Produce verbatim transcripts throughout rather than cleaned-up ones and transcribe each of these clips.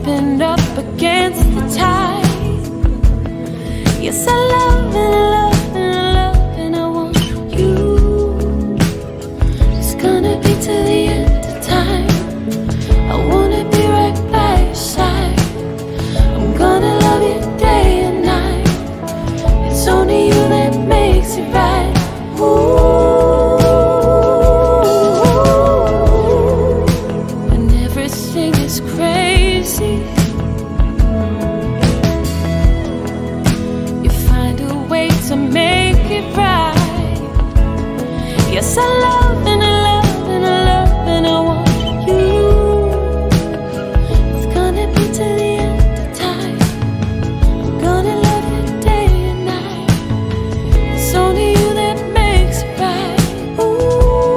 bumping up against the tide. Yes, I love and I love and I love and I want you. It's gonna be till the end of time. I wanna be right by your side. I'm gonna love you day and night. It's only you that makes it right. Ooh. When everything is crazy, you find a way to make it right. Yes, I love and I love and I love and I want you. It's gonna be till the end of time. I'm gonna love you day and night. It's only you that makes it right. Ooh.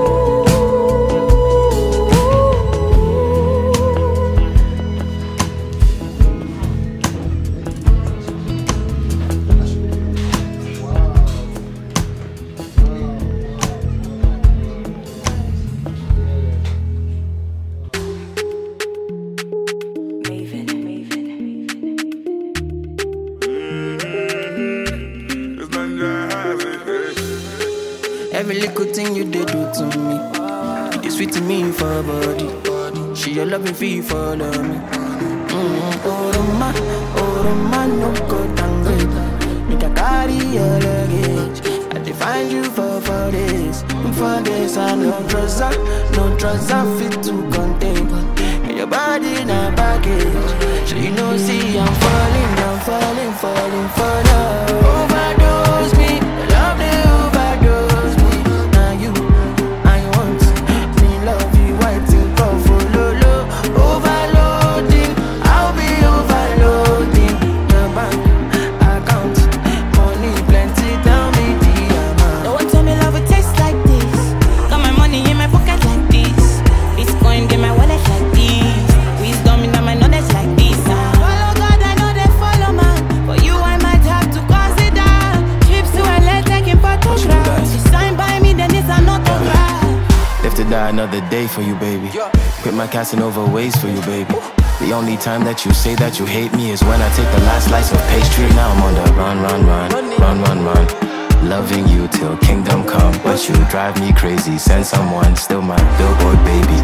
Every little thing you did do to me, it is sweet to me for body. She your loving fee for me. Mm-hmm. Oh, Roma, oh, Roma, no go downgrade. Make a carry your luggage. I define you for for this, for this. I no trust, no trust, I fit to contain. Your body in a baggage. So you know, see, I'm falling, I'm falling, falling for love. Overdose me, love the overdose me. Now you, I want me love you, I think of follow low. Overloading, I'll be overloading. Your bank account, money plenty, tell me the amount. No one told me love would taste like this. Got my money in my pocket like this. Bitcoin in my wallet like this. Wisdom in my knowledge like this. Follow God, I know they follow man. For you, I might have to consider trips to L A, taking photographs. You sign by me, then it's an autograph. Live to die another day for you, baby. Quit my Casanova ways for you, baby. The only time that you say that you hate me is when I take the last slice of pastry. Now I'm on the run, run, run, run, run, run. Loving you till kingdom come, but you drive me crazy. Send someone, still my billboard baby.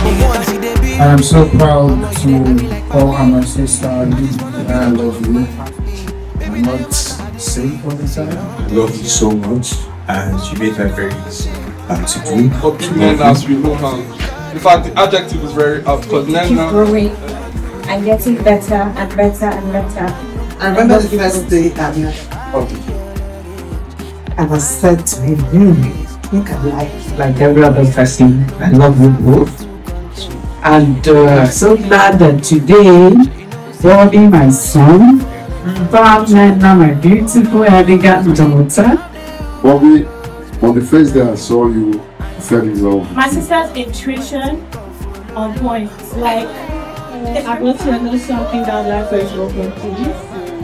I am so proud to call her my sister. I love you. I'm not safe all the time. I love you so much, and you made that very easy um, to do. Compliment as we move on. In fact, the adjective is very up because keep now growing and getting better and better and better. And when was the first day I met I was said to him, hmm, think I like Like every other person, I love you both. And uh, so glad that today, Bobby, my son, Barbara, my beautiful, elegant daughter. Bobby, on the first day I saw you, I fell in love. My sister's intuition on point. Like, I want to know something that life is open, please.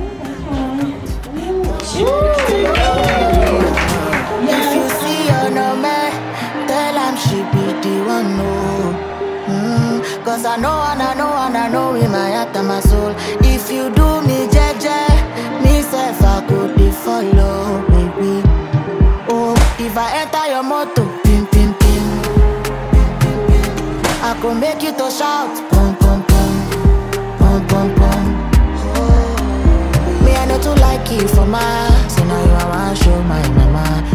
If you see her no man, tell him she be the one, no. Mm, Cause I know and I know and I know in my heart and my soul. If you do me jeje, me self I could be follow, baby. Oh, if I enter your motor, pim pim pim, I could make you to shout, pum pum pum, pum pum pum. Me I know to like you for my, so now you I want show my mama.